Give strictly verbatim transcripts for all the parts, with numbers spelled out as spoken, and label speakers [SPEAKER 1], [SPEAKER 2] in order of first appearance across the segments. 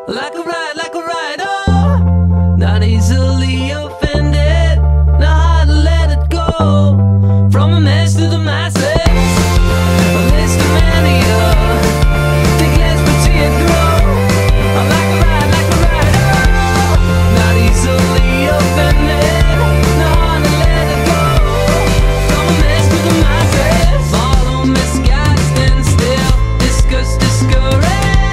[SPEAKER 1] like a ride, like a ride, oh, not easily offended, not hard to let it go, from a mess to the masses, a list of mania, think less but see it grow, like a ride, like a ride, oh, not easily offended, not hard to let it go, from a mess to the masses, follow misguided, stand still, discuss, discourage.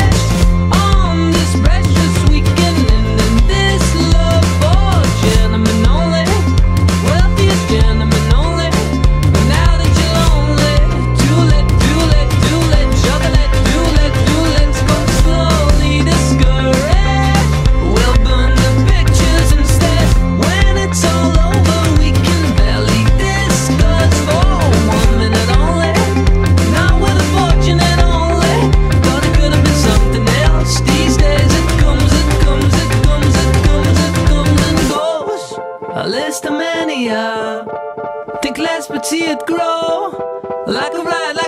[SPEAKER 1] A list of mania, think less but see it grow, like a ride, like